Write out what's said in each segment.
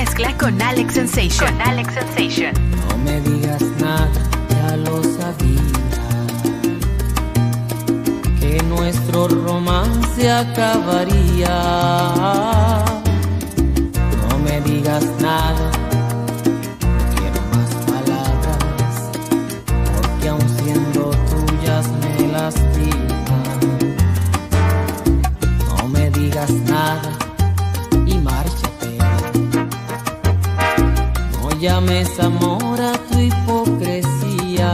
mezcla con Alex Sensation. No me digas nada, ya lo sabía, que nuestro romance acabaría. No me digas nada, no quiero más palabras, porque aun siendo tuyas me lastiman. No me digas nada y márchate. No llames amor a tu hipocresía.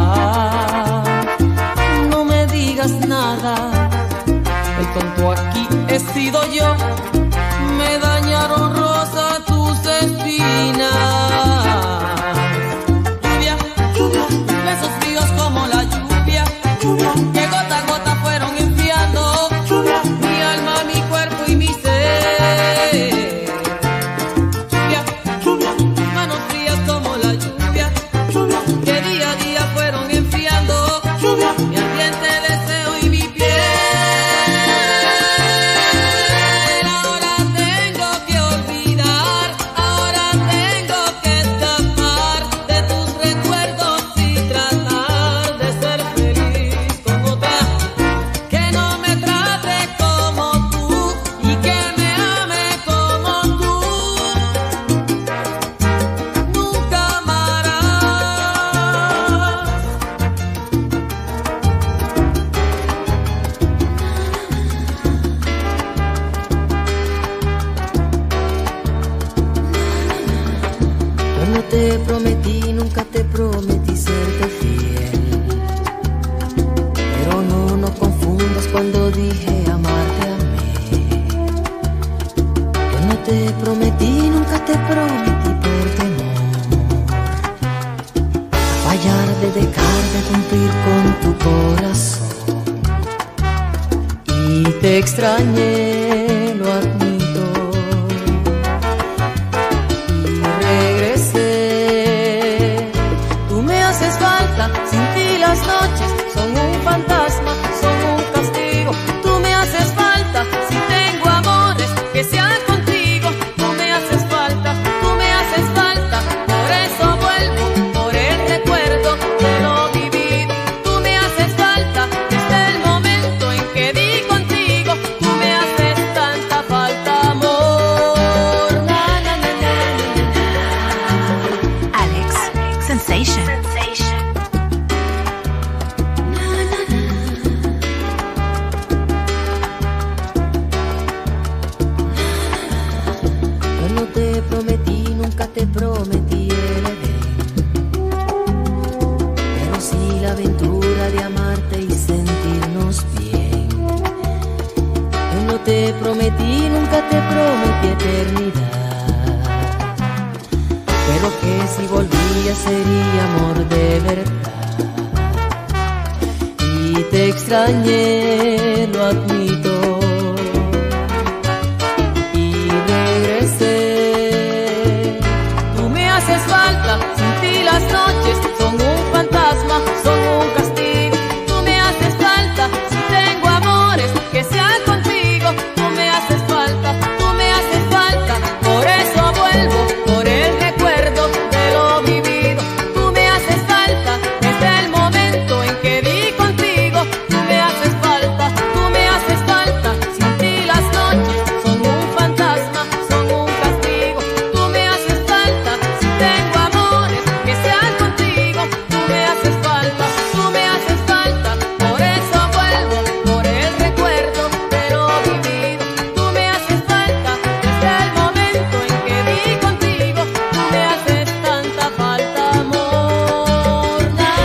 No me digas nada, el tonto aquí he sido yo. Me dañaron rosa tus espinas. Lluvia, lluvia, besos fríos como la lluvia, que gota a gota fueron enfriando mi alma, mi cuerpo y mi ser. Lluvia, manos frías como la lluvia, que día a día fueron enfriando mi ardiente deseo y mi piel. Ahora tengo que olvidar, ahora tengo que escapar de tus recuerdos y tratar de ser feliz con otra que no me trate como tú y que me ame como tú. Nunca amarás. Yo no te prometí, nunca te prometí serte fiel, pero no confundas cuando dije amarte a mí. Yo no te prometí, nunca te prometí por temor a fallar, de dejar de cumplir con tu corazón. Y te extrañé, lo admito, y regresé. Tú me haces falta, sin ti las noches son un fantasma, son un castigo. Tú me haces falta, si tengo amores que sean contigo. Tú me haces falta, tú me haces falta, por eso vuelvo, por el recuerdo de lo vivido. Tú me haces falta, desde el momento en que di contigo. Tú me haces tanta falta, amor. Na, na, na, na, na. Alex Sensation. Yo no te prometí, nunca te prometí el Edén, pero sí la aventura de amarte y sentirnos bien. Yo no te prometí, nunca te prometí eternidad, pero que si volvía sería amor de verdad. Y te extrañé, lo admito, y regresé. Tú me haces falta, sin ti las noches son un fantasma, son un castigo. Tú me haces falta, si tengo amores que sean contigo. Tú me haces falta, tú me haces falta, por eso vuelvo, por el recuerdo de lo vivido. Tú me haces falta, desde el momento en que di contigo. Tú me haces falta, tú me haces falta, sin ti las noches son un fantasma, son un castigo. Tú me haces falta, si tengo amores que sean contigo. Tú me haces falta, tú me haces falta, por eso vuelvo, por el recuerdo de lo vivido. Tú me haces falta, desde el momento en que di contigo. Tú me haces tanta falta, amor.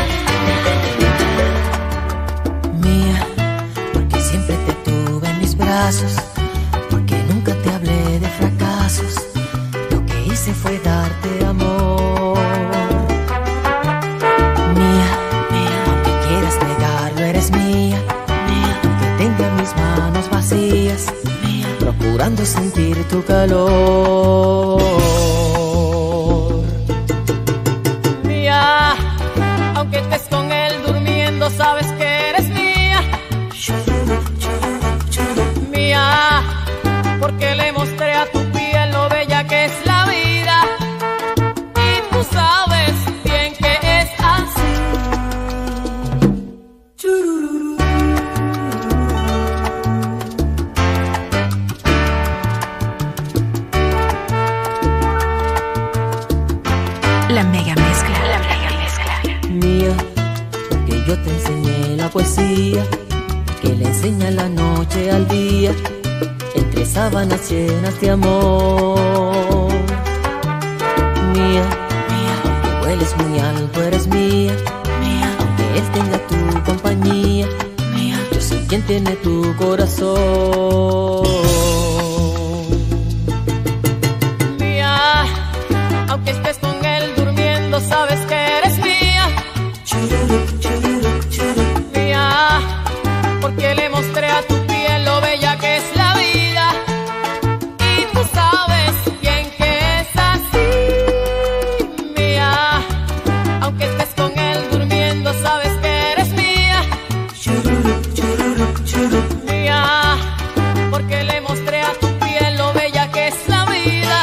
Mía, porque siempre te tuve en mis brazos, porque nunca te hablé de fracasos. Lo que hice fue darte amor. Mía, mía, aunque quieras negarlo, eres mía. Mía, aunque tenga mis manos vacías, mía, procurando sentir tu calor. Mía, aunque estés con él durmiendo, sabes que eres mía. Mía, porque le mostré a tu piel lo bella que es la vida. poesía que le enseña la noche al día, entre sábanas llenas de amor. Mía, mía, aunque vueles muy alto eres mía, mía, aunque él tenga tu compañía, mía, yo soy quien tiene tu corazón. Mía, aunque estés con él durmiendo, sabes que eres mía. Mía, porque le mostré a tu piel lo bella que es la vida, y tú sabes bien que es así. Mía, aunque estés con él durmiendo, sabes que eres mía. Mía, porque le mostré a tu piel lo bella que es la vida.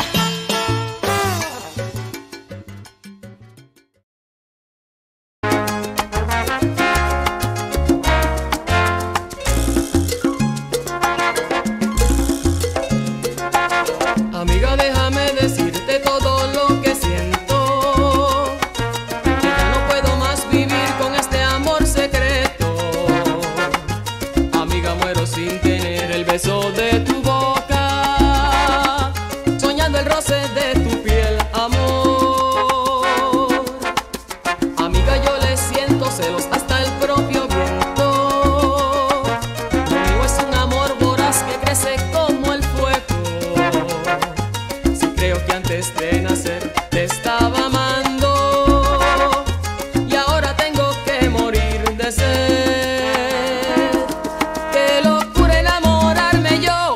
Amiga, déjame decirte todo lo que siento, que ya no puedo más vivir con este amor secreto. Amiga, muero sin tener el beso de tu boca, soñando el roce de tu piel, amor. Amiga, yo le siento celos hasta el propio viento. Lo mío es un amor voraz que crece como el fuego. Creo que antes de nacer te estaba amando, y ahora tengo que morir de sed. Qué locura enamorarme yo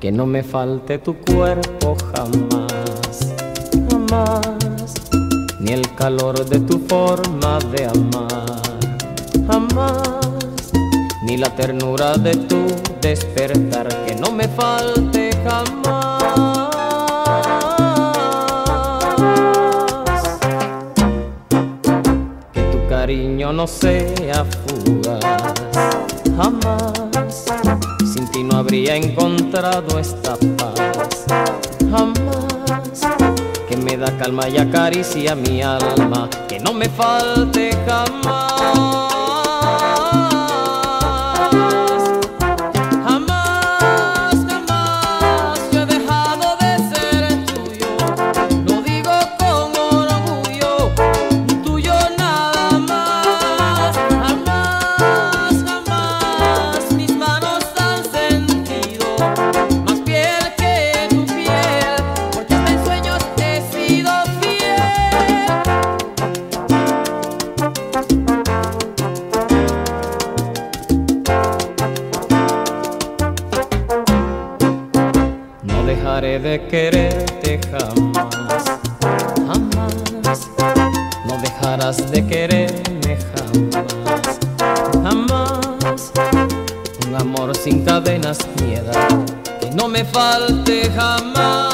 que no me falte tu cuerpo jamás, jamás, ni el calor de tu forma de amar, jamás, ni la ternura de tu despertar, que no me falte jamás. Que tu cariño no sea fugaz, jamás, sin ti no habría encontrado esta paz, jamás, que me da calma y acaricia mi alma, que no me falte jamás. De quererte jamás, jamás, no dejarás de quererme jamás, jamás, un amor sin cadenas ni edad, que no me falte jamás.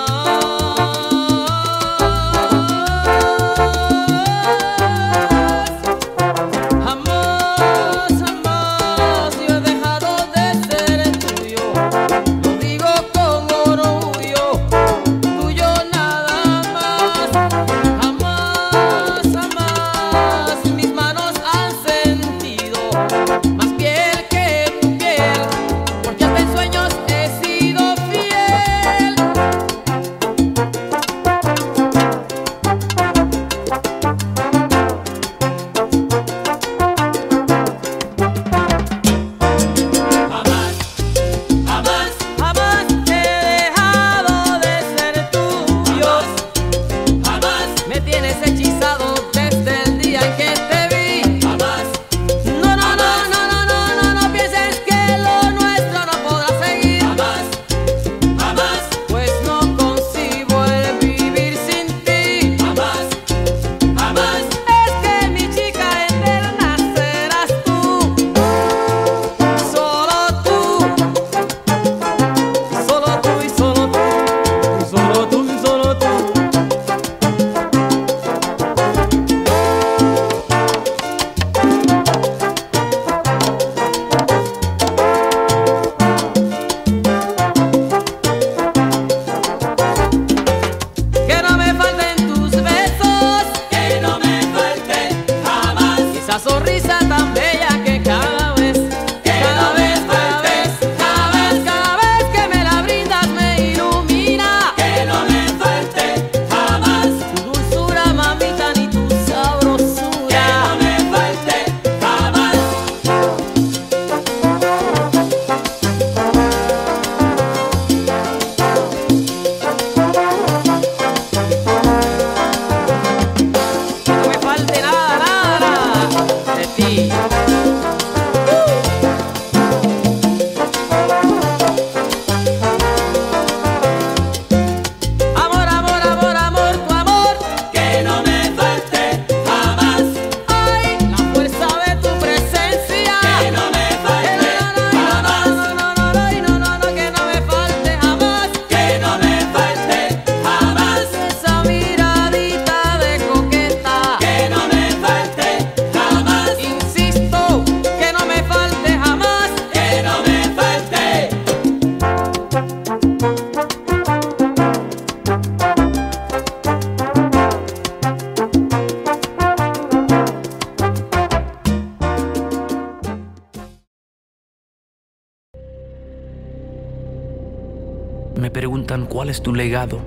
Me preguntan cuál es tu legado.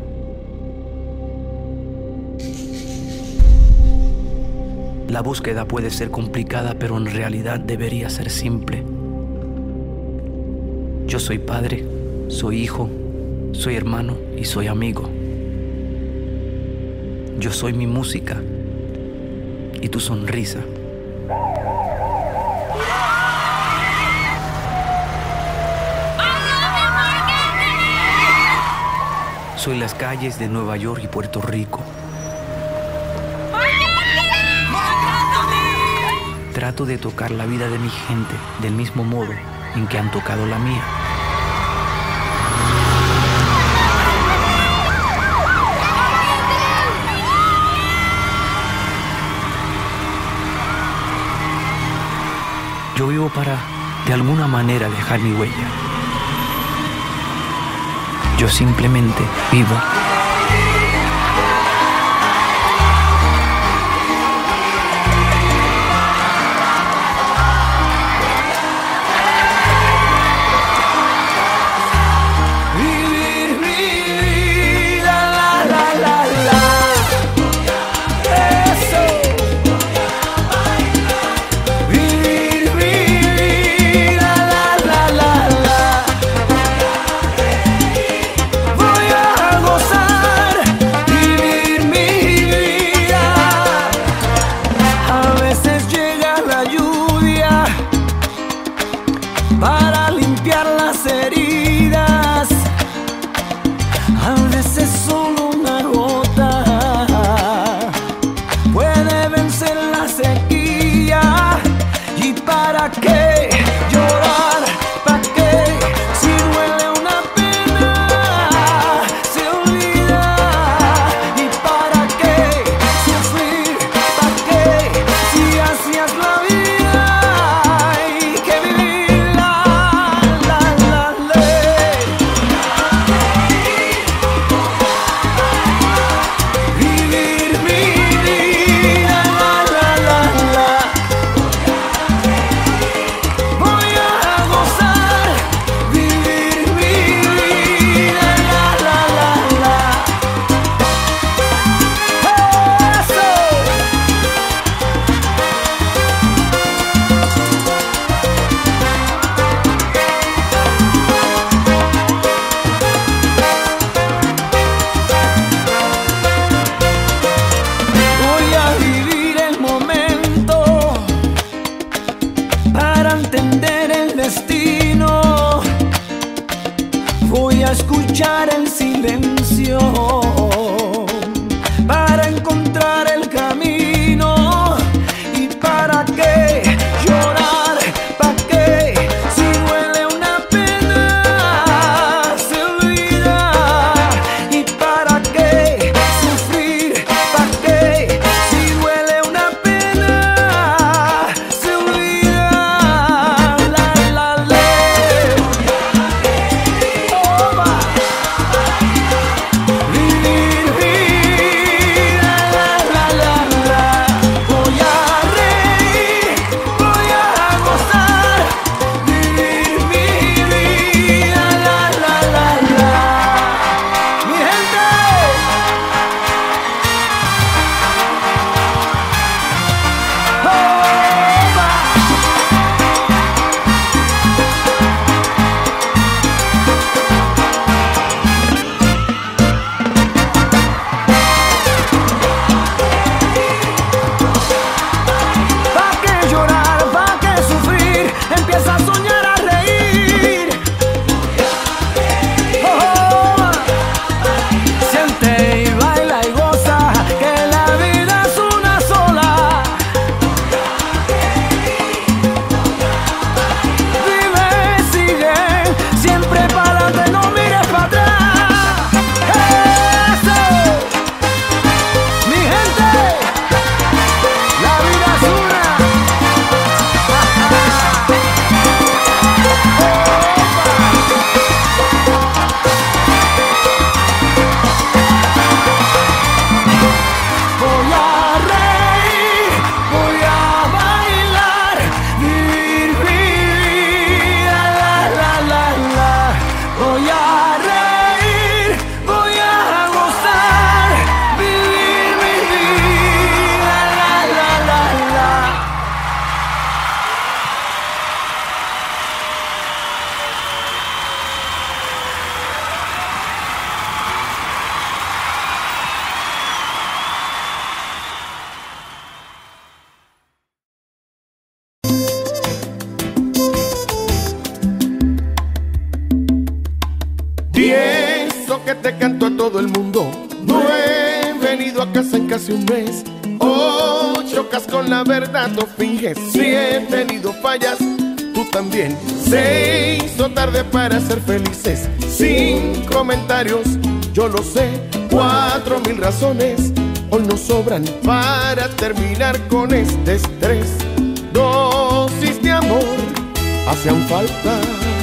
La búsqueda puede ser complicada, pero en realidad debería ser simple. Yo soy padre, soy hijo, soy hermano y soy amigo. Yo soy mi música y tu sonrisa. Soy las calles de Nueva York y Puerto Rico. Trato de tocar la vida de mi gente del mismo modo en que han tocado la mía. Yo vivo para, de alguna manera, dejar mi huella. Yo simplemente vivo. Para limpiar las heridas, a veces solo una gota puede vencer la sequía. ¿Y para qué llorar? ¿Para qué? Si duele una pena, se olvida. ¿Y para qué sufrir? ¿Para qué? Si hacías la vida hay que vivir. Entender el destino, voy a escuchar el silencio para encontrar el camino. ¿Y para qué llorar? ¿Para qué? Si duele una pena, se olvida. ¿Y para qué sufrir? ¿Para qué? Si duele una pena, se olvida. Vivir eso que te canto a todo el mundo. No he venido a casa en casi un mes. Oh, chocas con la verdad, no finges. Si he tenido fallas, tú también. Se hizo tarde para ser felices. Sin comentarios, yo lo sé. 4000 razones hoy nos sobran para terminar con este estrés. Dosis de amor hacían falta,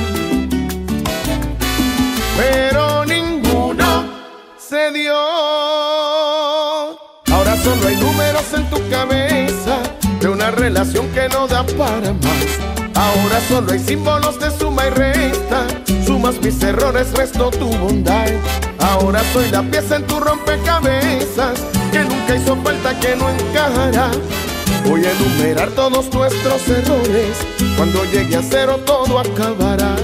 pero ninguno se dio. Ahora solo hay números en tu cabeza de una relación que no da para más. Ahora solo hay símbolos de suma y resta. Sumas mis errores, resto tu bondad. Ahora soy la pieza en tu rompecabezas que nunca hizo falta, que no encajará. Voy a enumerar todos nuestros errores. Cuando llegue a cero todo acabará.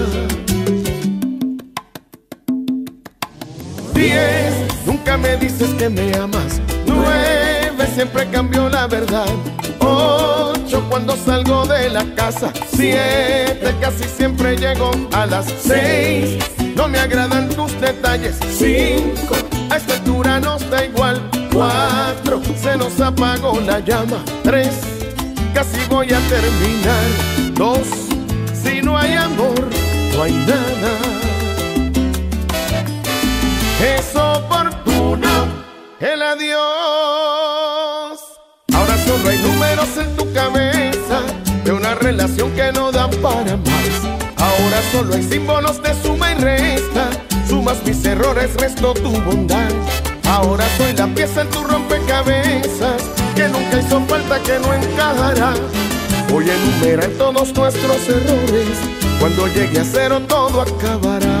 10, nunca me dices que me amas. 9, siempre cambio la verdad. 8, cuando salgo de la casa. 7, casi siempre llego a las 6. No me agradan tus detalles. 5, a esta altura nos da igual. 4, se nos apagó la llama. 3, casi voy a terminar. 2, si no hay amor, no hay nada. Es oportuno el adiós. Ahora solo hay números en tu cabeza de una relación que no da para más. Ahora solo hay símbolos de suma y resta. Sumas mis errores, resto tu bondad. Ahora soy la pieza en tu rompecabezas que nunca hizo falta, que no encajará. Voy a enumerar todos nuestros errores. Cuando llegue a cero todo acabará.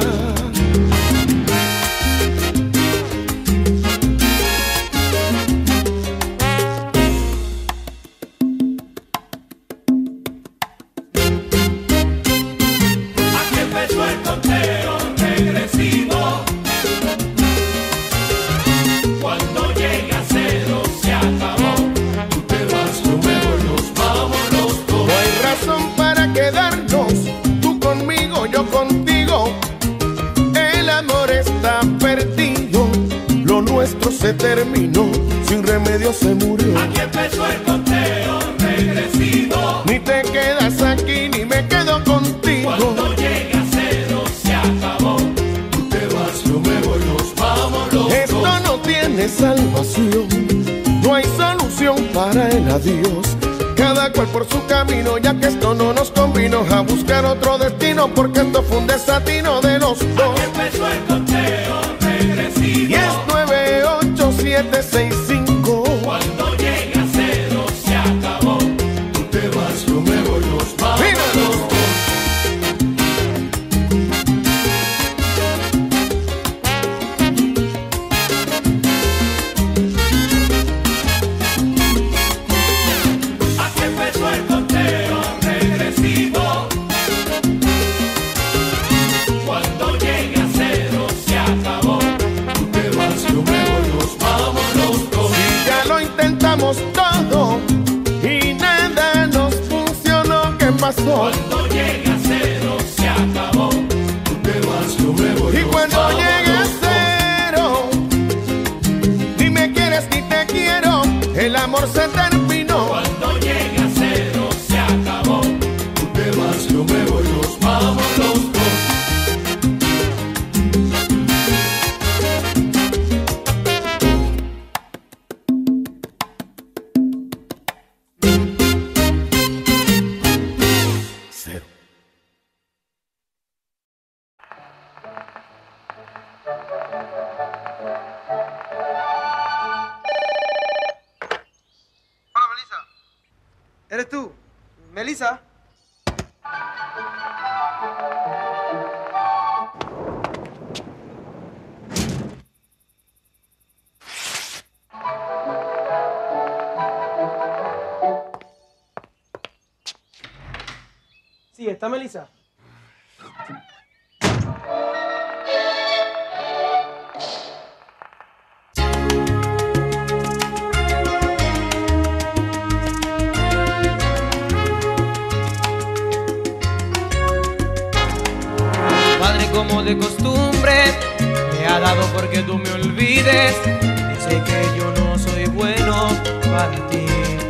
Se terminó, sin remedio se murió. Aquí empezó el conteo regresivo. Ni te quedas aquí, ni me quedo contigo. Cuando llegue a cero se acabó. Tú te vas, yo me voy, nos vamos los dos. Esto no tiene salvación, no hay solución para el adiós. Cada cual por su camino, ya que esto no nos convino. A buscar otro destino, porque esto fue un desatino de los dos. Aquí empezó el conteo regresivo. Y es 9, 8, 7, 6, 5. Cuando llegue a cero se acabó. Tú te vas, yo me voy, nos vamos los dos. Aquí empezó el conteo regresivo. Cuando llegue a cero se acabó. Tú te vas, yo me voy, nos vamos los dos. Si ya lo intentamos todo y nada nos funcionó, ¿qué pasó? Cuando llegue a cero se acabó. Tú te vas, yo me voy, Y nos cuando vamos llegue a los dos. cero, ni me quieres ni te quiero, el amor se terminó. Cuando llegue a cero se acabó. Tú te vas, yo me voy, nos vamos los dos. Cero. Hola, Melissa. ¿Eres tú? Melissa. Sí, ¿está Melissa? Padre, como de costumbre, me me ha dado porque tú me olvides. Dice que yo no soy bueno para ti.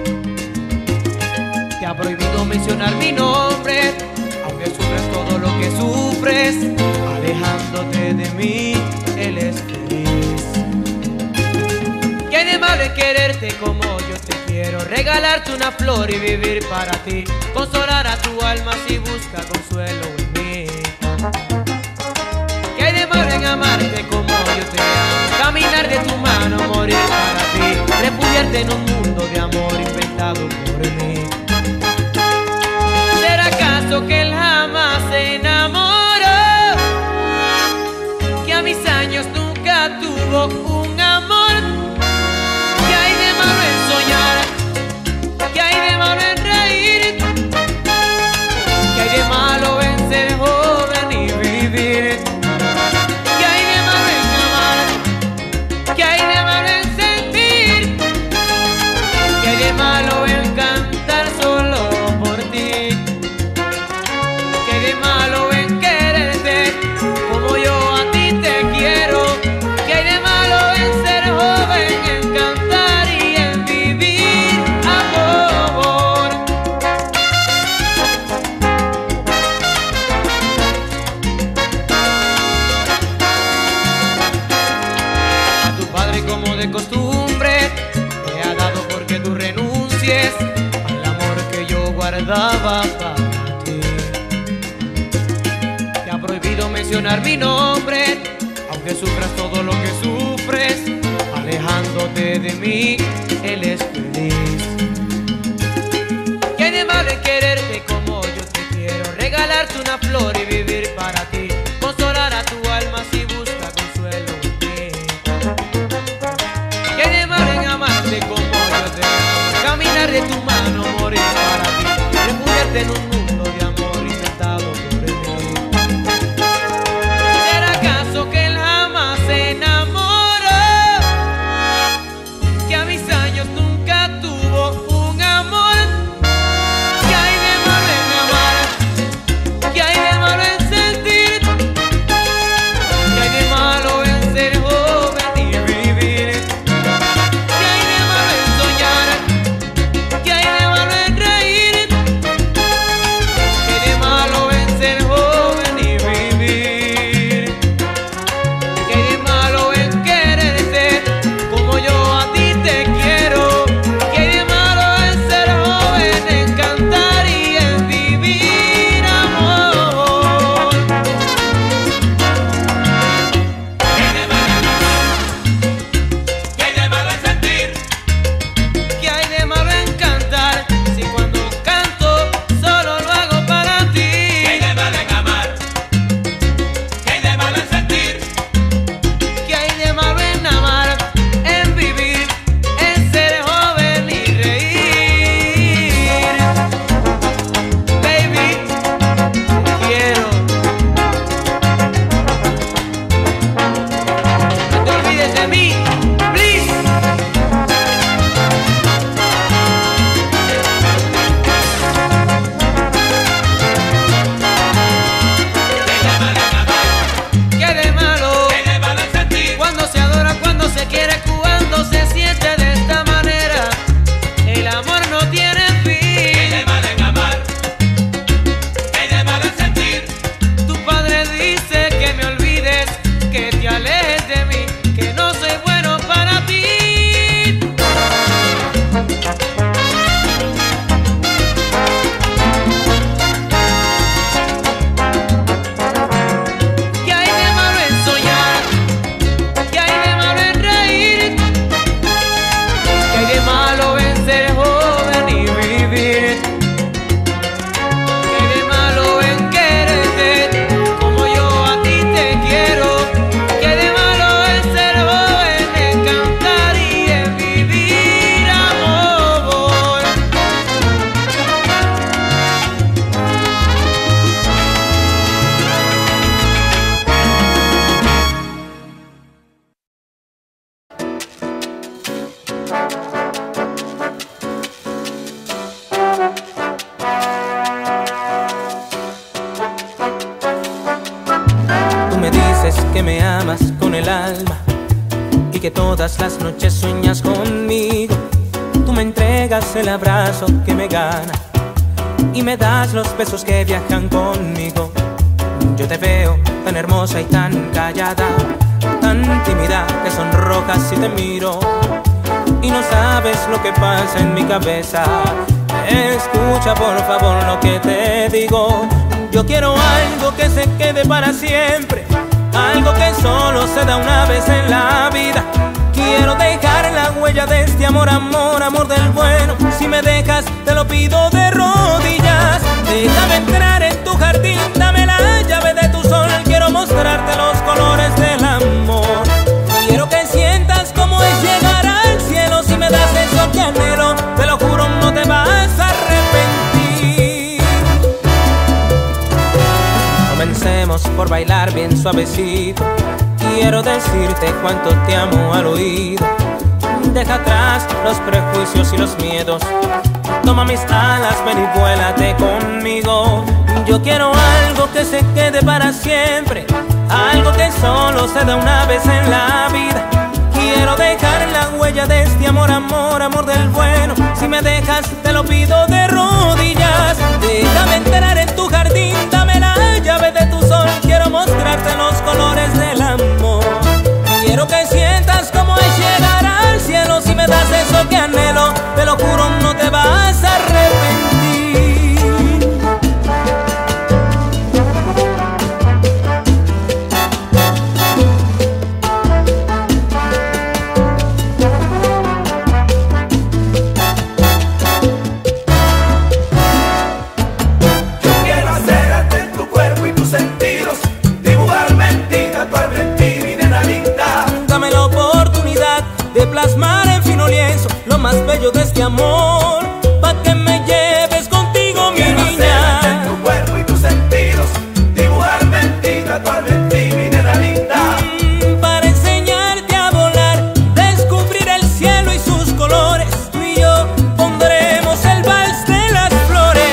Te ha prohibido mencionar mi nombre, aunque sufres todo lo que sufres. Alejándote de mí, él es feliz. ¿Qué de malo es quererte como yo te quiero? Regalarte una flor y vivir para ti. Consolar a tu alma si busca consuelo en mí. ¿Qué de malo en amarte como yo te amo? Caminar de tu mano, morir para ti. Refugiarte en un mundo de amor inventado por mí. ¿Será acaso que él jamás se enamoró? Que a mis años nunca tuvo un amor. ¿Qué hay de malo en soñar? ¿Qué hay de malo en reír? ¿Qué hay de malo en ser joven y vivir? ¿Qué hay de malo en amar? ¿Qué hay de malo en sentir? ¿Qué hay de malo en cantar solo por ti? ¿Qué hay de malo en quererte como yo a ti te quiero? ¿Qué hay de malo en ser joven, en cantar y en vivir amor? A tu padre como de costumbre te ha dado porque tú renuncies al amor que yo guardaba para ti. Te ha prohibido mencionar mi nombre, aunque sufras todo lo que sufres. Alejándote de mí, él es feliz. ¿Qué de malo es quererte como yo te quiero? Regalarte una flor y vivir para ti. Consolar a tu alma si busca consuelo en mí. ¿Qué de malo en amarte como yo te amo? Caminar de tu mano, morir para ti. Refugiarte en un mundo de amor inventado por mí. ¿Será acaso que él jamás se enamoró? Que a mis años nunca tuvo un amor. ¿Qué hay de malo en amar? ¿Qué hay de malo en sentir? ¿Qué hay de malo en ser joven y vivir? ¿Qué hay de malo en soñar? ¿Qué hay de malo en reír? que me amas con el alma y que todas las noches sueñas conmigo. Tú me entregas el abrazo que me gana y me das los besos que viajan conmigo. Yo te veo tan hermosa y tan callada, tan tímida que sonrojas si te miro, y no sabes lo que pasa en mi cabeza. Escucha por favor lo que te digo. Yo quiero algo que se quede para siempre, algo que solo se da una vez en la vida. Quiero dejar la huella de este amor, amor, amor del bueno. Si me dejas, te lo pido de rodillas. Déjame entrar en tu jardín, dame la llave de tu sol. Quiero mostrarte los colores del amor. Quiero que sientas cómo es llegar al cielo. Si me das eso que anhelo, te lo juro, no te vas a arrepentir. Comencemos por bailar bien suavecito. Quiero decirte cuánto te amo al oído. Deja atrás los prejuicios y los miedos. Toma mis alas, ven y vuélate conmigo. Yo quiero algo que se quede para siempre, algo que solo se da una vez en la vida. Quiero dejar la huella de este amor, amor, amor del bueno. Si me dejas, te lo pido de rodillas. Déjame entrar en tu jardín, dame la llave de tu sol. Quiero mostrarte los colores del amor. Quiero que sientas cómo es llegar al cielo. Si me das eso que anhelo, te lo juro, no te vas a arrepentir. Plasmar en fino lienzo lo más bello de este amor, pa' que me lleves contigo, mi niña. En tu cuerpo y tus sentidos, dibujarme en ti, tatuarme en ti, mi nena linda. Para enseñarte a volar, descubrir el cielo y sus colores. Tú y yo pondremos el vals de las flores.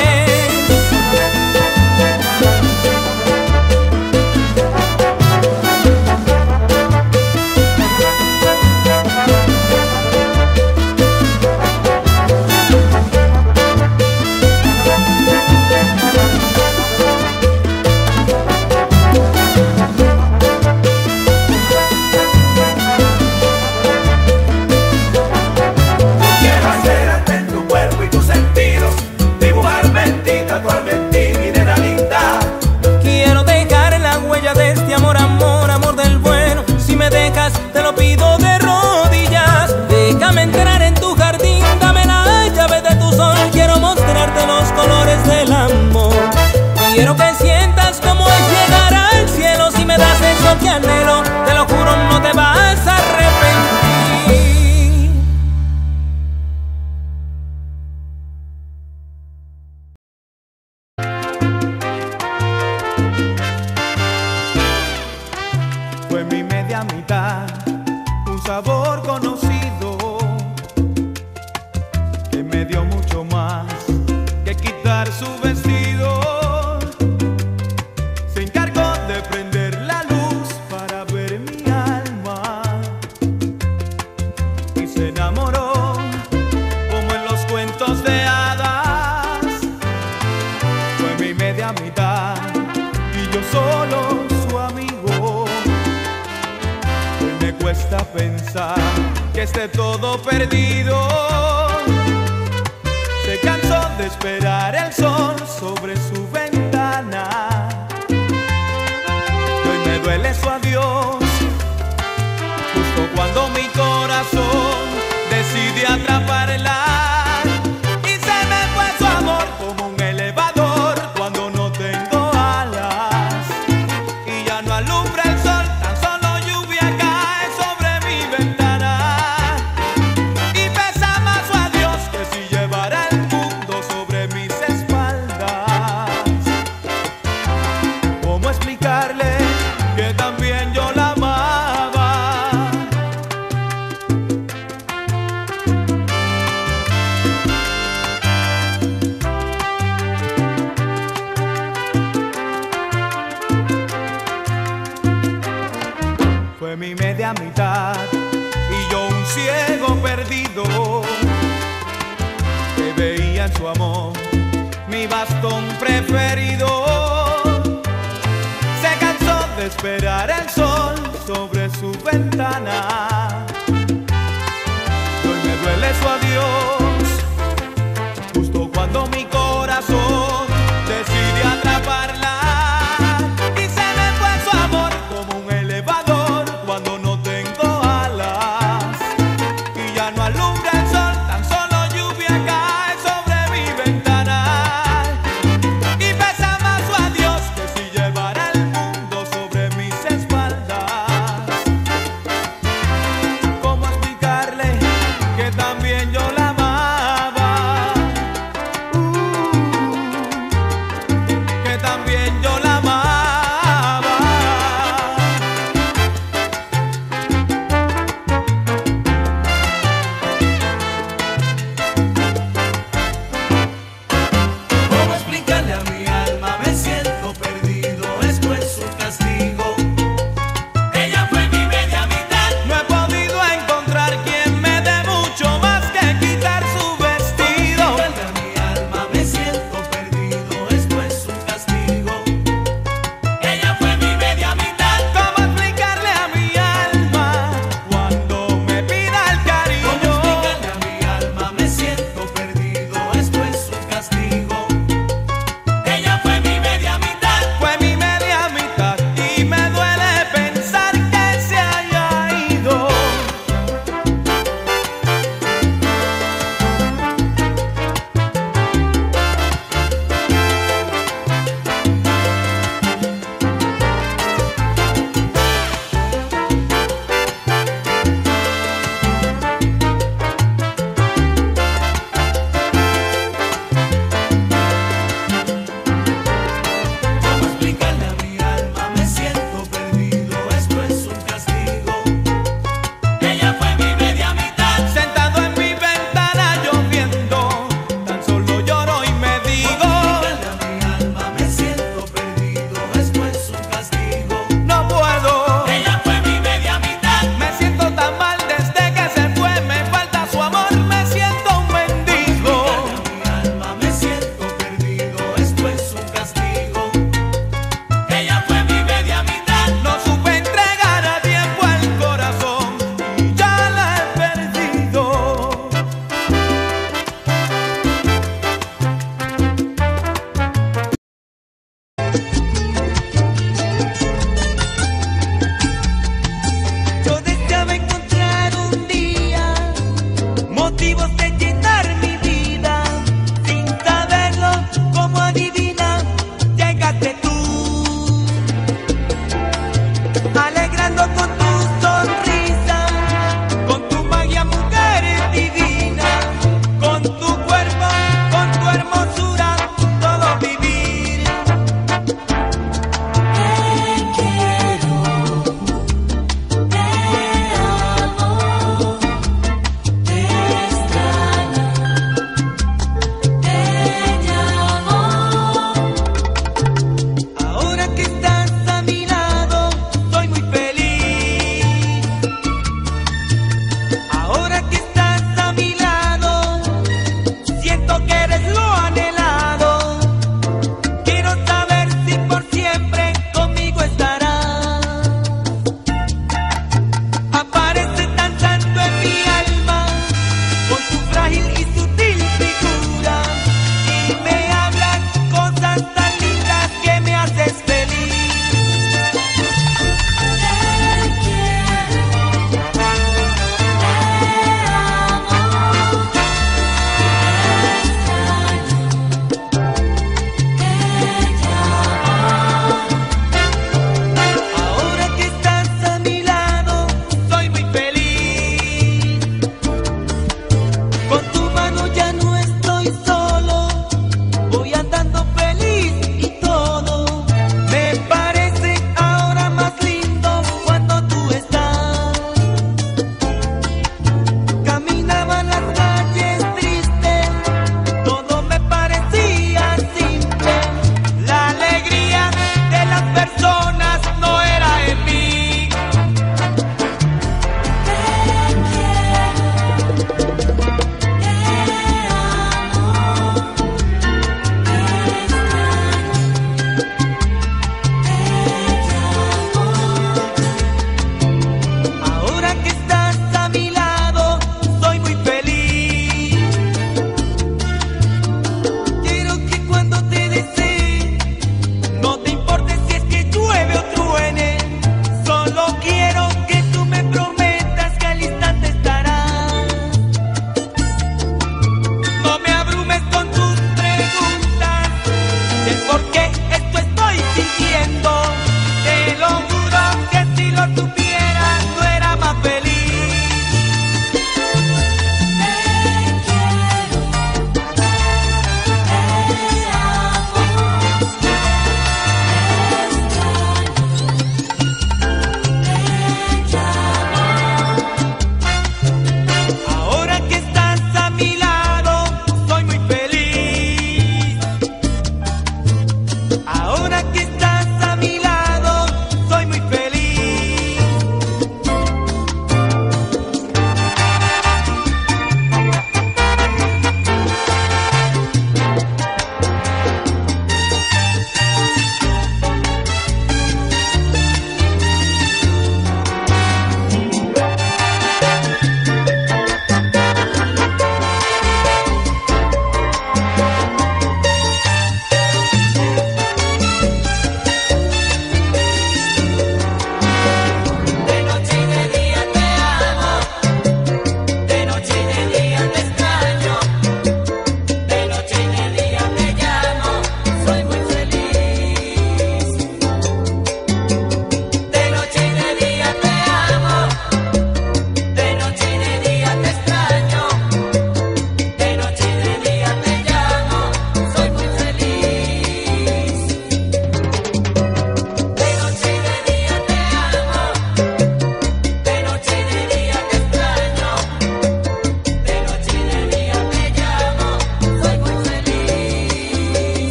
Te lo pido de rodillas. Déjame entrar en tu jardín, dame la llave de tu sol. Quiero mostrarte los colores del amor. Quiero que sientas cómo es llegar al cielo. Si me das eso que anhelo, te lo juro, no te vas a arrepentir. Fue mi media mitad, un sabor conocido que me dio mucho más que quitar su vestido. Se encargó de prender la luz para ver mi alma y se enamoró como en los cuentos de hadas. Fue mi media mitad y yo solo su amigo. Me cuesta pensar que esté todo perdido. Se cansó de esperar el sol sobre su ventana y hoy me duele su adiós. Justo cuando mi corazón decide atraparla y se me fue su amor como un elevador cuando no tengo alas y ya no alumbra el sol. media mitad y yo un ciego perdido que veía en su amor mi bastón preferido. Se cansó de esperar el sol sobre su ventana y hoy me duele su adiós, justo cuando mi corazón decide atraparla. Y se me fue su amor como un elevador cuando no tengo alas y ya no alumbra el sol, tan solo lluvia cae sobre mi ventana. Y pesa más su adiós que si llevara el mundo sobre mis espaldas.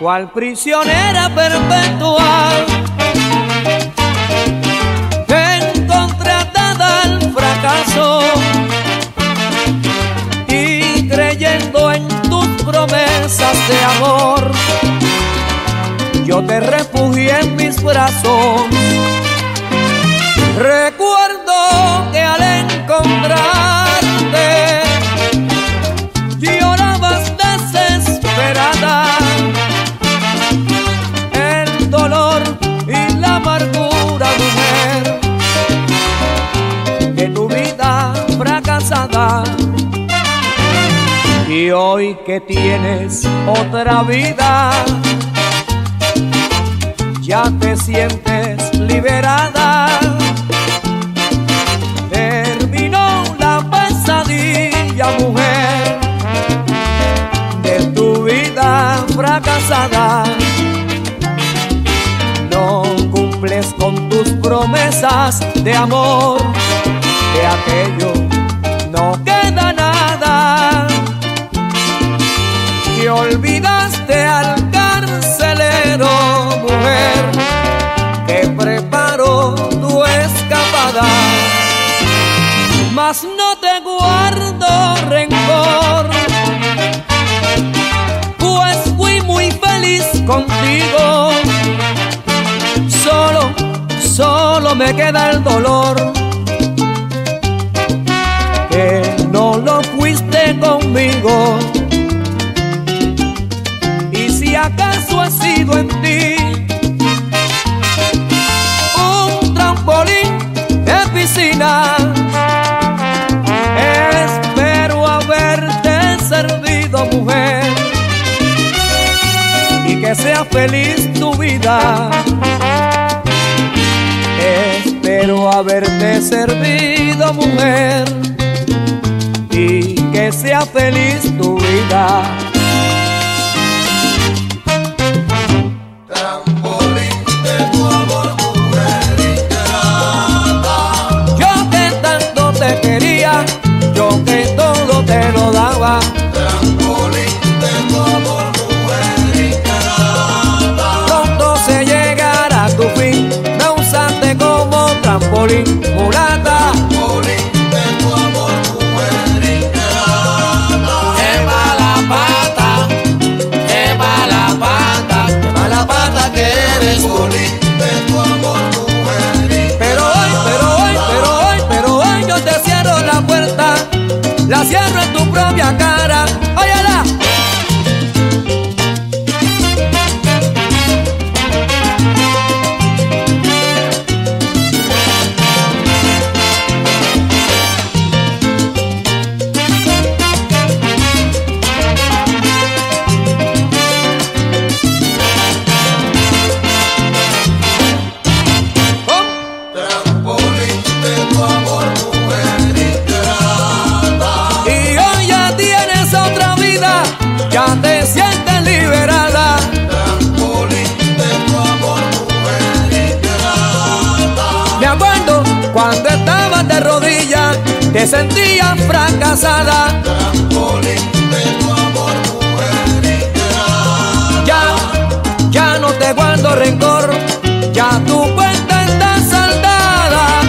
cual prisionera perpetua, encontré atada al fracaso y creyendo en tus promesas de amor, yo te refugié en mis brazos. Recuerdo que al encontrarte llorabas desesperada, el dolor y la amargura, mujer, de tu vida fracasada. Y hoy que tienes otra vida, ya te sientes liberada. Terminó la pesadilla, mujer, de tu vida fracasada. No cumples con tus promesas de amor, de aquello no queda nada. Que olvidaste al carcelero, mujer, que preparó tu escapada. Mas no te guardo rencor, pues fui muy feliz contigo. Solo me queda el dolor, que no lo fuiste conmigo. Y si acaso he sido en ti un trampolín de piscina, espero haberte servido, mujer, y que sea feliz tu vida. Espero haberte servido, mujer, y que sea feliz tu vida. Trampolín de tu amor, mujer ingrata. Yo que tanto te quería, yo que todo te lo daba. Trampolín de tu amor, mujer ingrata. Pronto se llegará a tu fin, me usaste como trampolín, mulata. Trampolín de tu amor, mujer ingrata. Qué mala pata, qué mala pata, qué mala pata que eres tú. Trampolín de tu amor, mujer ingrata. Pero hoy yo te cierro la puerta, la cierro en tu propia cara. ¡Óyala! Trampolín de tu amor, mujer ingrata. Y hoy ya tienes otra vida, ya te sientes liberada. Trampolín de tu amor, mujer ingrata. Me acuerdo cuando estabas de rodillas, te sentías fracasada. Trampolín de tu amor, mujer ingrata. Ya no te guardo rencor, ya tu cuenta está saldada.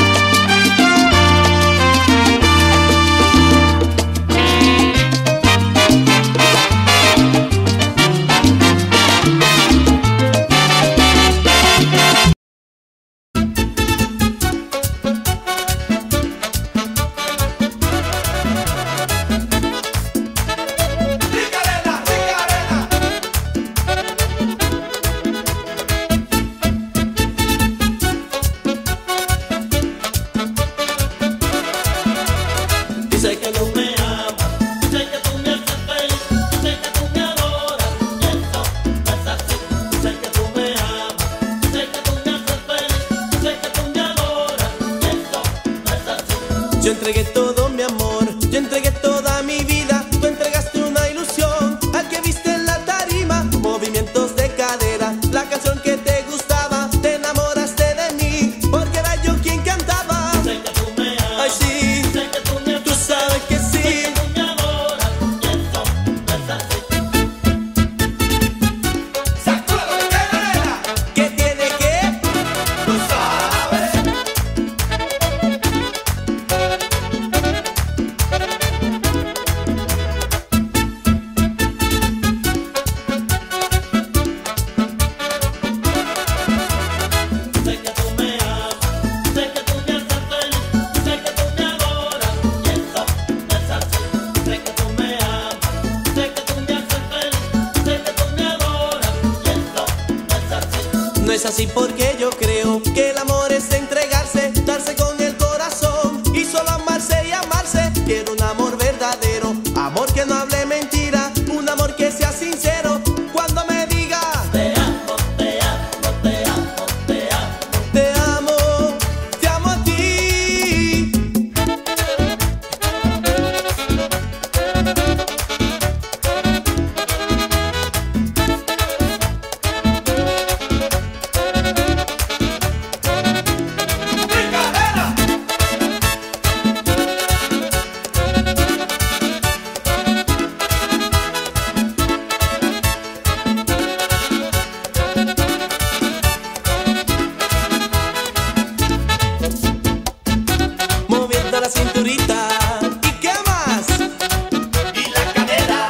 Dice que no me amas, dice que tú me haces feliz, dice que tú me adoras, y esto no es así. Dice que tú me amas, dice que tú me haces feliz, dice que tú me adoras, y esto no es así. Yo entregué todo mi amor, yo entregué toda mi vida. Tú entregaste una ilusión al que viste en la tarima, movimientos de cadera, la canción que te gustaba. Te enamoraste de mí porque era yo quien cantaba. Dice que tú me amas, Ay sí, dice que tú me haces tú sabes que sí. feliz, dice que tú me adoras, y esto no es así. No es así porque yo creo que el amor es entregarse, darse con el corazón y solo amarse y amarse. Quiero un amor verdadero, amor que no hable mentira, un amor que sea sincero. Cuando me diga te amo, te amo, te amo, te amo, te amo, te amo a ti. Moviendo la cinturita. ¿Y qué más? Y la cadera.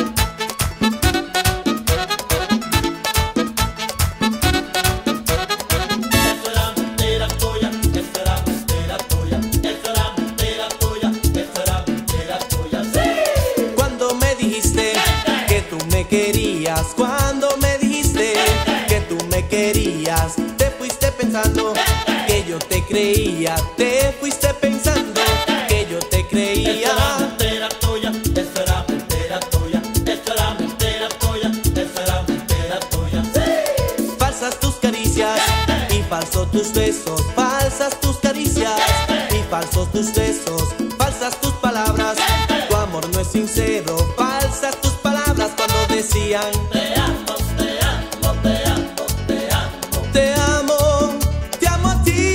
Eso era mentira tuya, eso era mentira tuya, eso era mentira tuya, eso era mentira tuya. ¡Sí! Cuando me dijiste que tú me querías, cuando me dijiste que tú me querías, te fuiste pensando que yo te creía, te fuiste pensando que yo te creía. Eso era mentira tuya, eso era mentira tuya, eso era mentira tuya, eso era mentira tuya. ¡Sí! Falsas tus caricias y falsos tus besos, falsas tus caricias y falsos tus besos, falsas tus palabras, tu amor no es sincero, falsas tus palabras cuando decían Te amo, te amo, te amo, te amo. te amo, te amo a ti.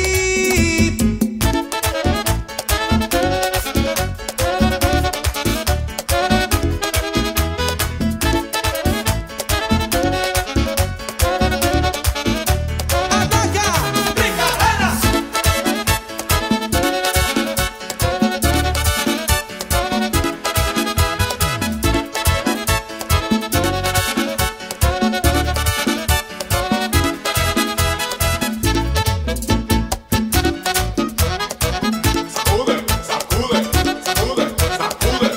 ¡Ataca! ¡Brincadera! Sacude, sacude, sacude, sacude.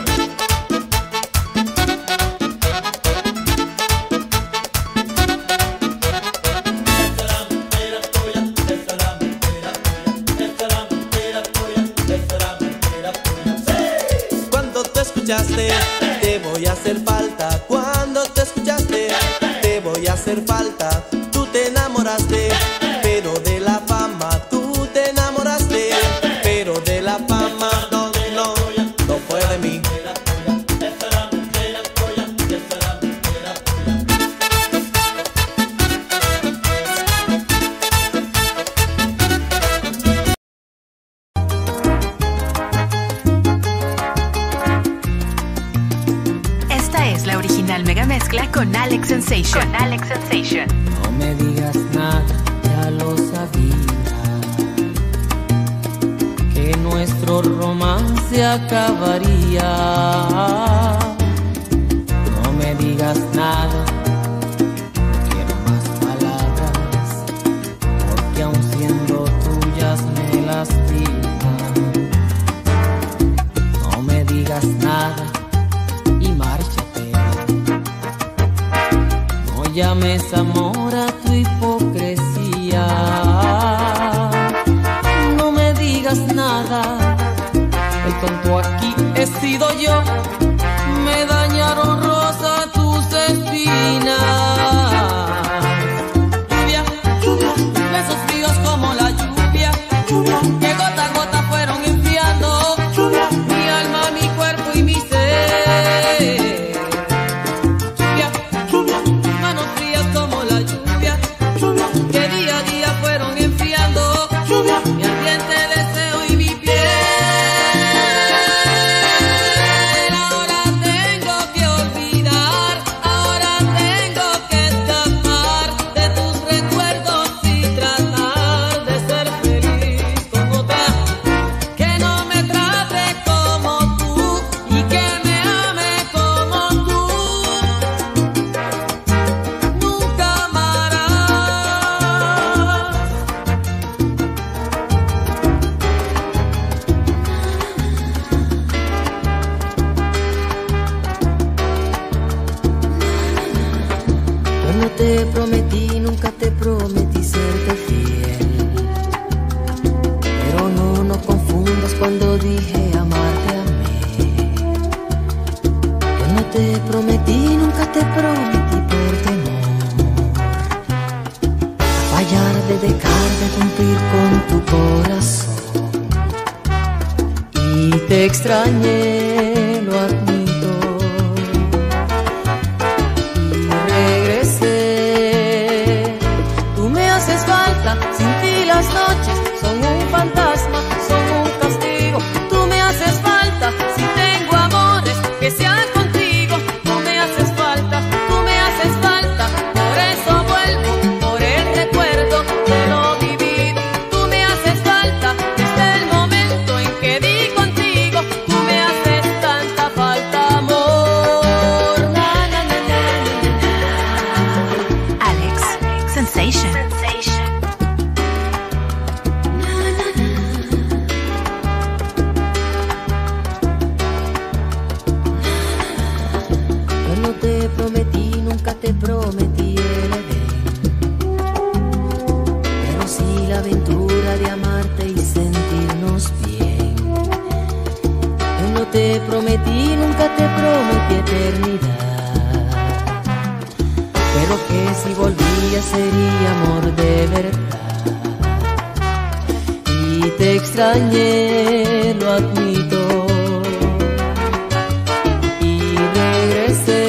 Esa era mentira tuya, esa era mentira tuya, esa era mentira tuya, esa era mentira tuya. ¡Sí! Cuando te escuchaste, te voy a hacer falta. Cuando te escuchaste, te voy a hacer falta. Tú te enamoraste, pero de la fama. Tú te enamoraste, pero de la fama. No, no, no fue de mí. Esa era mentira tuya, esa era mentira tuya. Esta es la original mega mezcla con Alex Sensation. Con Alex Sensation. No me digas nada, ya lo sabía, que nuestro romance acabaría. No me digas nada, no quiero más palabras, porque aun siendo tuyas me lastiman. No me digas nada y márchate. No llames amor a tu hipocresía. No me digas nada, el tonto aquí he sido yo. Me dañaron rosa tus espinas. Lluvia, lluvia, besos fríos como la lluvia, que gota a gota fueron enfriando mi alma, mi cuerpo y mi ser. Lluvia, manos frías como la lluvia, que día a día fueron enfriando mi ardiente deseo y mi piel. Ahora tengo que olvidar, ahora tengo que escapar de tus recuerdos y tratar de ser feliz con otra que no me trate como tú y que me ame como tú. Nunca amarás. Yo no te prometí, nunca te prometí prometí serte fiel. Pero no confundas cuando dije amarte a mí. Yo no te prometí, nunca te prometí por temor a fallar, de dejar de cumplir con tu corazón. Y te extrañé, lo admito, y regresé. Tú me haces falta, sin ti las noches son un fantasma, son un castigo. Tú me haces falta, si tengo amores que sean contigo. Tú me haces falta, tú me haces falta, por eso vuelvo, por el recuerdo de lo vivido. Tú me haces falta, desde el momento en que di contigo. Tú me haces tanta falta, amor. Na, na, na, na, na. Alex Sensation. Yo no te prometí, nunca te prometí el Edén, pero sí la aventura de amarte y sentirnos bien. Yo no te prometí, nunca te prometí eternidad, pero que si volvía sería amor de verdad. Y te extrañé, lo admito, y regresé.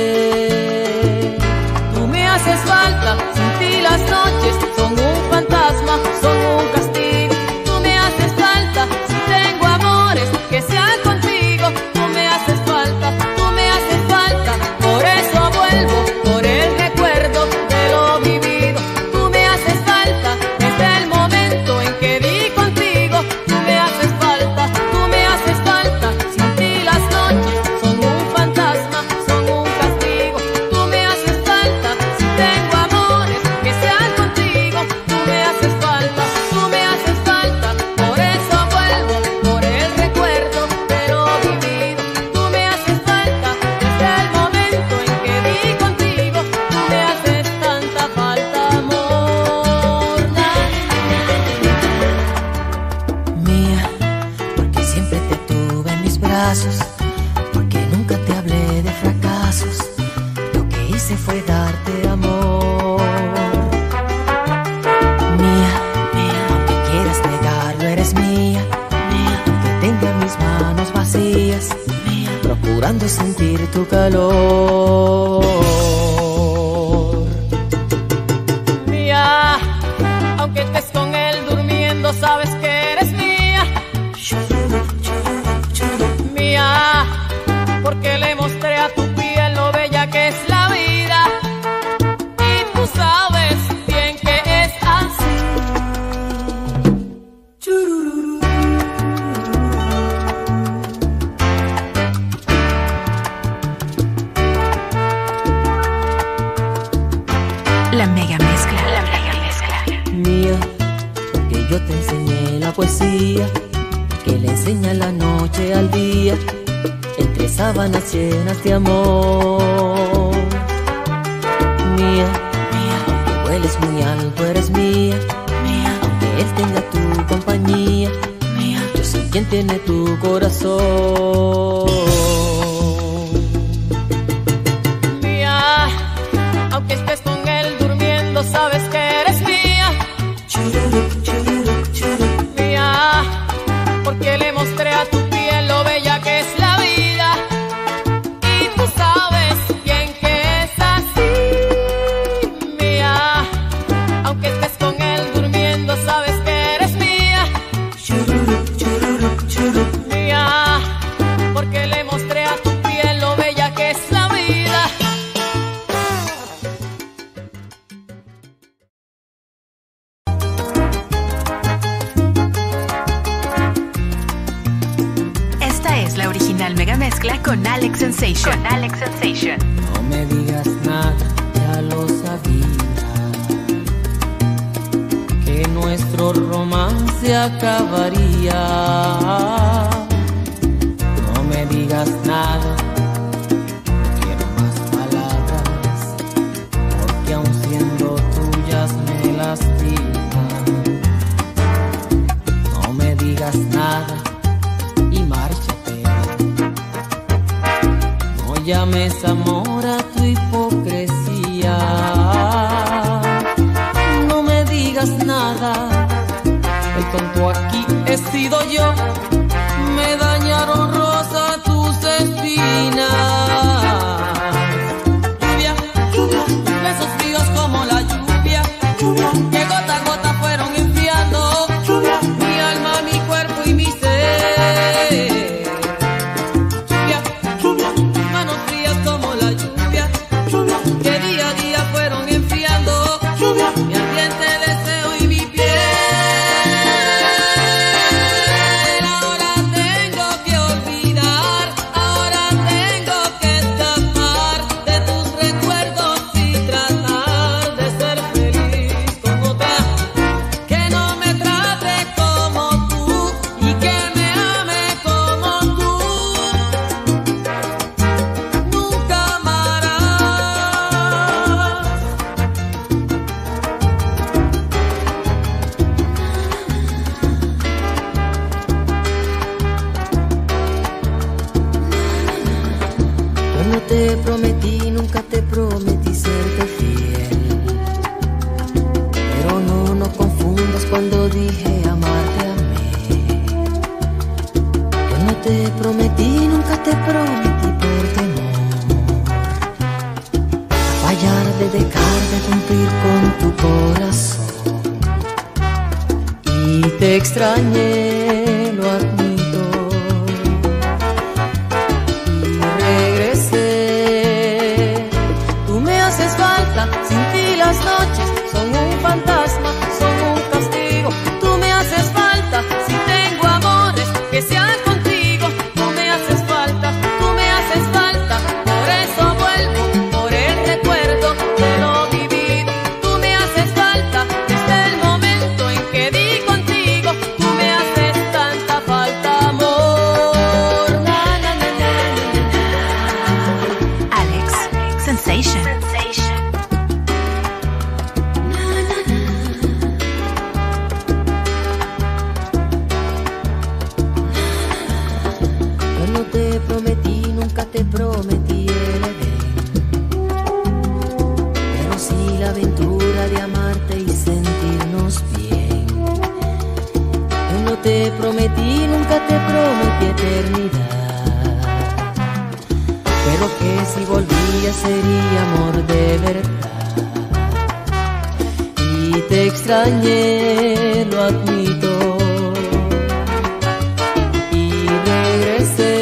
Tú me haces falta, sin ti las noches son un fantasma, son un castigo. Tú me haces falta, si tengo amores que sean contigo. Tú me haces falta, tú me haces falta, por eso vuelvo, por el recuerdo de lo vivido. Tú me haces falta, desde el momento en que di contigo. Tú me haces falta, tú me haces falta, sin ti las noches son un fantasma, son un castigo. Tú me haces falta, si tengo amores que sean contigo. Tú me haces falta, tú me haces falta, por eso vuelvo, por el recuerdo de lo vivido. Tú me haces falta, desde el momento en que di contigo. Tú me haces tanta falta, amor. Mía, porque siempre te tuve en mis brazos, porque nunca te hablé de fracasos. Lo que hice fue darte amor. Mía, aunque quieras negarlo, eres mía. Aunque tenga mis manos vacías, procurando sentir tu calor. Mía, aunque estés con él durmiendo, sabes que eres mía. Mía, porque le mostré a tu piel lo bella que es la vida. Y tú sabes bien que es así. La mega mezcla. La mega mezcla. Mía, porque yo te enseñé la poesía que le enseña la noche al día, entre sábanas llenas de amor. Mía, aunque vueles muy alto, eres mía. Aunque él tenga tu compañía, yo soy quien tiene tu corazón. Mía, aunque estés con él durmiendo, sabes que eres mía. Mía, porque le mostré a tu piel lo bella que es la vida. Y tú sabes bien que es así. Mía, aunque estés con él durmiendo, sabes que eres mía. Mía, porque le mostré a tu piel lo bella que es la vida. Esta es la original mega mezcla con Alex Sensation. Con Alex Sensation. No me digas nada, ya lo sabía, que nuestro romance acabaría. No me digas nada, no quiero más palabras, porque aun siendo tuyas me lastiman. digas nada. El tonto aquí he sido yo. Me dañaron rosa tus espinas. Lluvia, lluvia, besos fríos como la lluvia, que gota a gota fueron enfriando mi alma, mi cuerpo y mi ser. Lluvia, manos frías como la lluvia, que día a día fueron enfriando mi ardiente deseo y mi piel. Ahora tengo que olvidar, ahora tengo que escapar de tus recuerdos y tratar de ser feliz con otra que no me trate como tú y que me ame como tú. Nunca amarás. Yo no te prometí, nunca te prometí serte fiel. Pero no confundas cuando dije amarte a mí. Yo no te prometí, nunca te prometí por temor a fallar, de dejar de cumplir con tu corazón. Y te extrañé, lo admito. Regresé. Tú me haces falta, sin ti las noches son un fantasma, son un castigo. Tú me haces falta, si tengo amores que sean contigo. Tú me haces falta, tú me haces falta, por eso vuelvo, por el recuerdo de lo vivido. Tú me haces falta, desde el momento en que di contigo. Tú me haces tanta falta, amor. Na, na, na, na, na. Alex Sensation. Yo no te prometí, nunca te prometí el Edén, pero sí la aventura de amarte y sentirnos bien. Yo no te prometí, nunca te prometí eternidad, pero que si volvía sería amor de verdad. Y te extrañé, lo admito. Y regresé.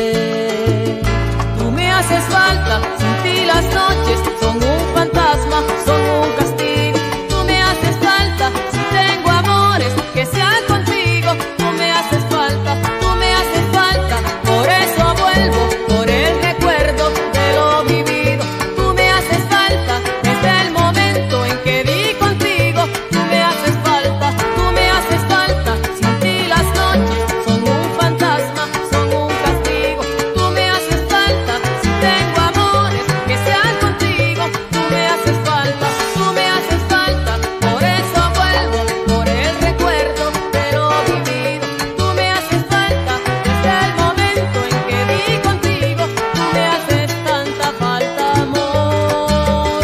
Tú me haces falta, sin ti las noches son un fantasma, son un castigo. Tú me haces falta, si tengo amores que sean contigo. Tú me haces falta, tú me haces falta, por eso vuelvo, por el recuerdo de lo vivido. Tú me haces falta, desde el momento en que di contigo. Tú me haces falta, tú me haces falta, sin ti las noches son un fantasma, son un castigo. Tú me haces falta, si tengo amores que sean contigo. Tú me haces falta, tú me haces falta, por eso vuelvo, por el recuerdo de lo vivido. Tú me haces falta, desde el momento en que di contigo. Tú me haces tanta falta, amor.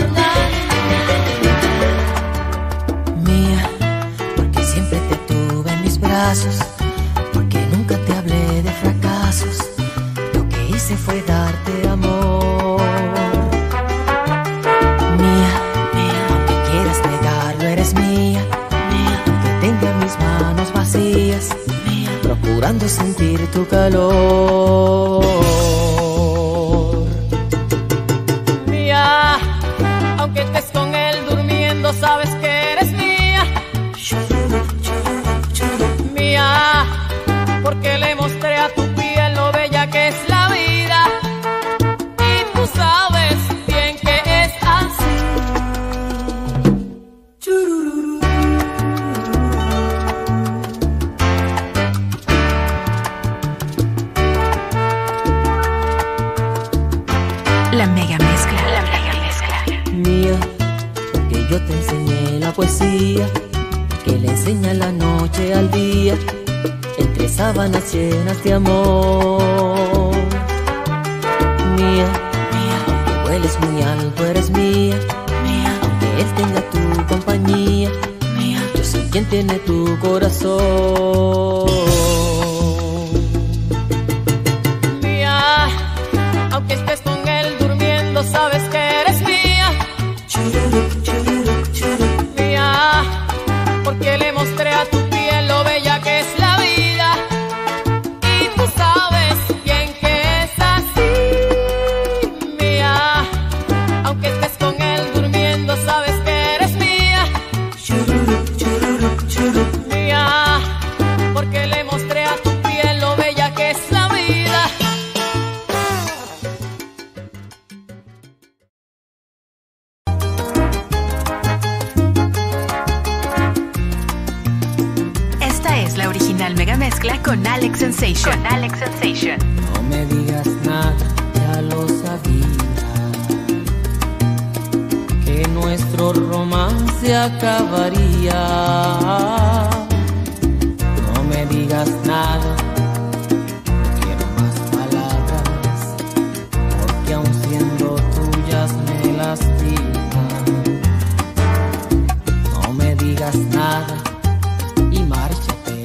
Mía, porque siempre te tuve en mis brazos, porque nunca te hablé de fracasos. Lo que hice fue darte amor. Mía, mía, aunque quieras negarlo, eres mía. Mía, aunque tenga mis manos vacías, mía, procurando sentir tu calor. Mía, aunque estés con él durmiendo, sabes que eres mía. Mía, porque le mostré a tu piel lo bella que es la vida. Y tú sabes bien que es así. La mega mezcla. La mega mezcla. Mía, porque yo te enseñé la poesía que le enseña la noche al día, entre sábanas llenas de amor. Mía, mía, aunque hueles muy alto, eres mía. Mía, aunque él tenga tu compañía. Mía, yo ¿quién tiene tu corazón? Mía, aunque estés con él durmiendo, sabes que eres mía. Mía, porque le mostré a tu piel lo bella que es la vida. Y tú sabes bien que es así. Mía, aunque estés con él durmiendo, sabes que eres mía. Mía, porque le mostré a tu piel lo bella que es la vida. Esta es la original mega mezcla con Alex Sensation. Con Alex Sensation. No me digas nada, ya lo sabía, que nuestro romance acabaría. No me digas nada, no quiero más palabras, porque aun siendo tuyas me lastiman. No me digas nada y márchate.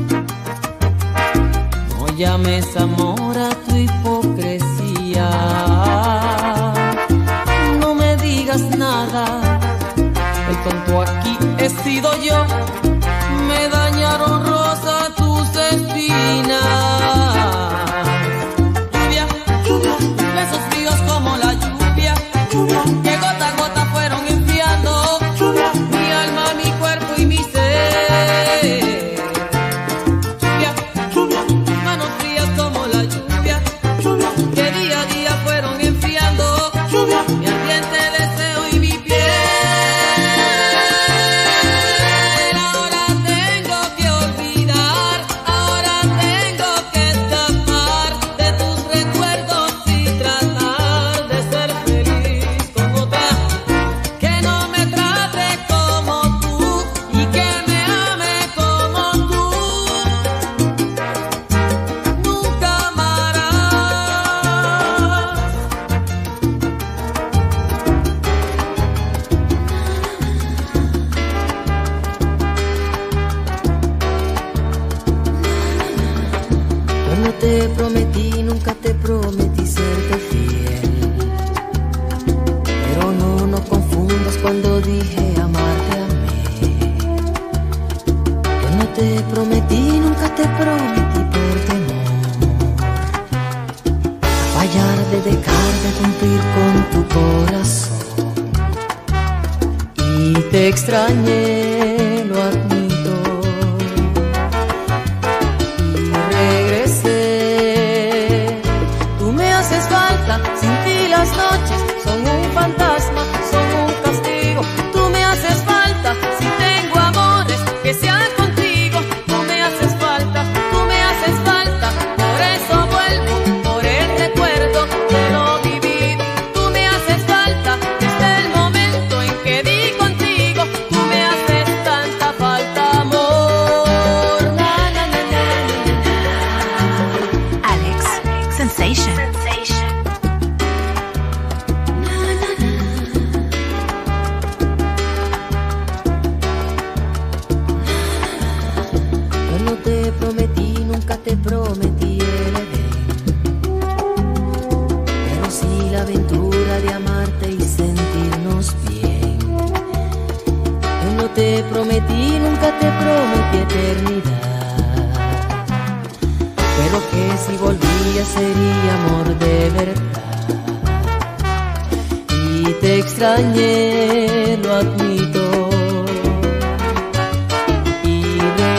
No llames amor a tu hipocresía. No me digas nada, el tonto aquí he sido yo. Me dañaron rosa tus espinas. Lluvia, lluvia, besos fríos como la lluvia, que gota a gota fueron enfriando mi alma, mi cuerpo y mi ser. Lluvia, manos frías como la lluvia, que día a día fueron enfriando mi ardiente deseo y mi piel. Ahora tengo que olvidar, ahora tengo que escapar de tus recuerdos y tratar de ser feliz con otra que no me trate como tú y que me ame como tú. Nunca amarás. Yo no te prometí, nunca te prometí serte fiel, pero no confundas cuando dije amarte a mí. Yo no te prometí, nunca te prometí por temor a fallar, de dejar de cumplir con tu corazón. Y te extrañé, lo admito, regresé. Tú me haces falta, sin ti las noches son un fantasma, son un castigo. Tú me haces falta, si tengo amores que sean contigo. Tú me haces falta, tú me haces falta, por eso vuelvo, por el recuerdo de lo vivido. Tú me haces falta, desde el momento en que di contigo. Tú me haces tanta falta, amor. Na, na, na, na, na. Alex Sensation. Yo no te prometí, nunca te prometí el Edén, pero sí la aventura de amarte y sentirnos bien. Yo no te prometí, nunca te prometí eternidad, pero que si volvía sería amor de verdad. Y te extrañé, lo admito, y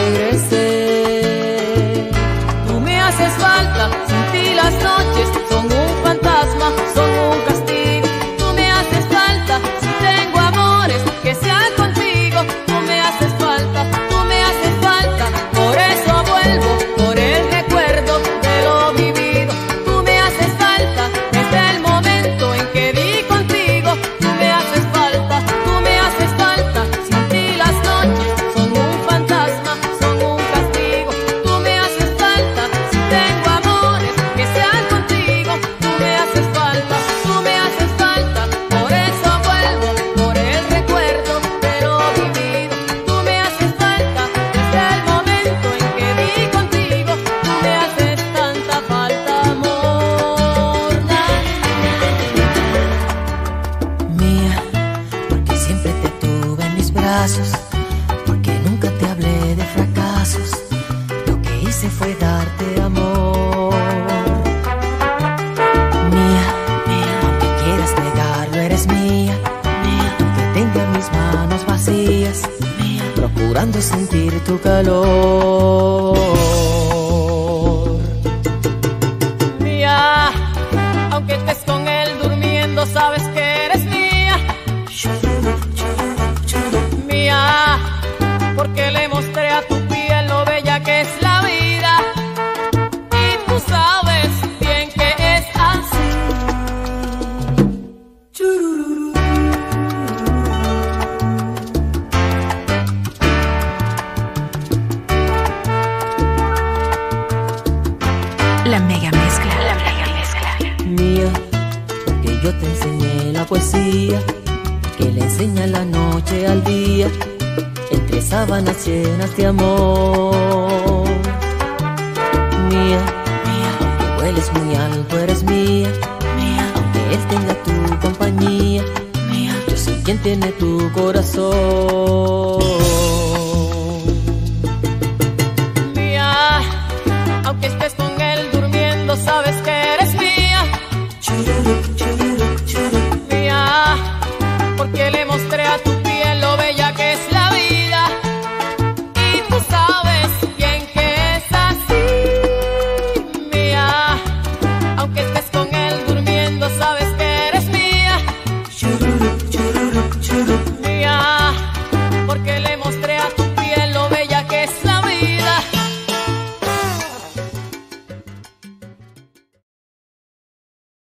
regresé. Tú me haces falta, sin ti las noches son un fantasma, son un castigo. Tú me haces falta, si tengo amores que sean contigo. Tú me haces falta, tú me haces falta, por eso vuelvo, por el recuerdo de lo vivido. Tú me haces falta, desde el momento en que di contigo. Tú me haces falta, tú me haces fue darte amor. Mía, mía, aunque quieras negarlo, eres mía. Mía, aunque tenga mis manos vacías, mía, procurando sentir tu calor. Mía, aunque estés con él durmiendo, sabes que eres mía. Mía, porque le mostré a tu piel lo bella que es la vida. Y tú sabes bien que es así. La mega mezcla. La mega mezcla. Mía, porque yo te enseñé la poesía que le enseña la noche al día, entre sábanas llenas de amor. Mía, mía, aunque vueles muy alto, eres mía. Mía, aunque él tenga tu compañía, mía, yo soy quien tiene tu corazón. Mía, aunque estés con él durmiendo, sabes que eres mía. Mía, porque le mostré a tu piel lo bella que es la vida. Y tú sabes bien que es así. Mía, aunque estés con él durmiendo, sabes que eres mía. Mía, porque le